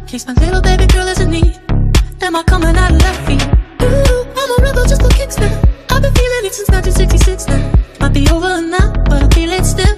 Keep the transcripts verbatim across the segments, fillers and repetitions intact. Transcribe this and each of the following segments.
case my little baby girl is in need. Am I coming out of left field? Ooh, I'm a rebel just for kicks now. I've been feeling it since nineteen sixty-six now. Might be over now, but I feel it still.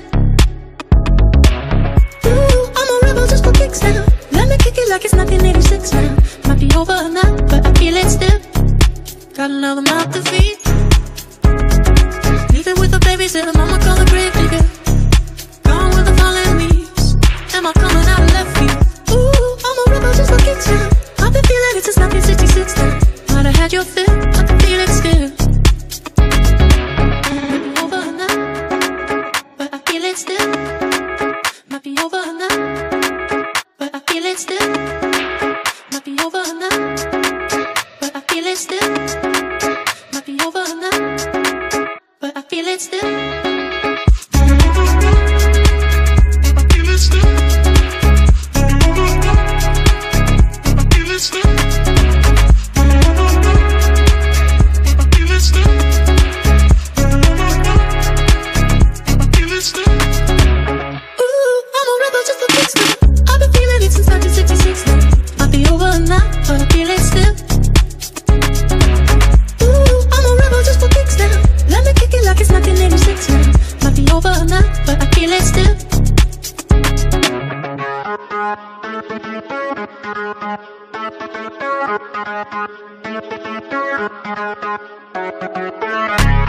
Ooh, I'm a rebel just for kicks now. Let me kick it like it's nineteen eighty-six now. Might be over now, but I feel it still. Got another mouth to feed. Leaving with the babysitter, mama call a grave digger. Gone with the fallen leaves. Am I coming out of left field? Ooh, I'm a rebel just for kicks now. I've been feeling it since nineteen sixty-six now. Might have had your fill, I can feel it still. Might be over now, but I feel it still. Might be over now, but I feel it still. Might be over now, but I feel it still. Might be over now, but I feel it still. Bye.